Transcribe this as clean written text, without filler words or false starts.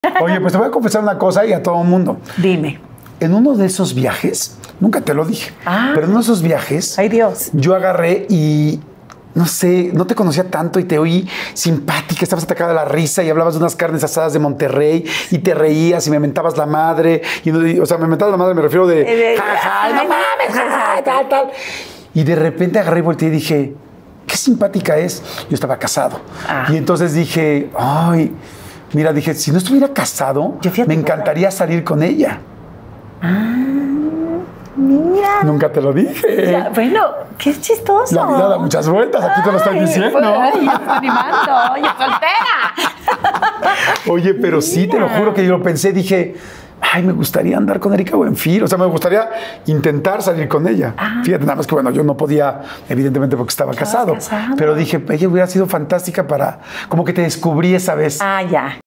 Oye, pues te voy a confesar una cosa y a todo el mundo. Dime. En uno de esos viajes, nunca te lo dije, pero en uno de esos viajes, ay Dios, yo agarré y no sé, no te conocía tanto y te oí simpática, estabas atacada de la risa y hablabas de unas carnes asadas de Monterrey y te reías y me mentabas la madre. O sea, me mentabas la madre, me refiero de jaja, no mames, jaja, tal. Y de repente agarré y volteé y dije, qué simpática es. Yo estaba casado. Y entonces dije, ay, mira, dije, si no estuviera casado, me encantaría salir con ella. Mira. Nunca te lo dije. Ya, bueno, qué chistoso. La vida da muchas vueltas, aquí te lo estoy diciendo. Ay, yo estoy animando, yo soltera. Oye, pero sí, te lo juro que yo lo pensé, dije, ay, me gustaría andar con Erika Buenfil, o sea, me gustaría intentar salir con ella. Fíjate, nada más que bueno, yo no podía, evidentemente porque estaba casado, pero dije, ella hubiera sido fantástica para, como que te descubrí esa vez. Ah, ya.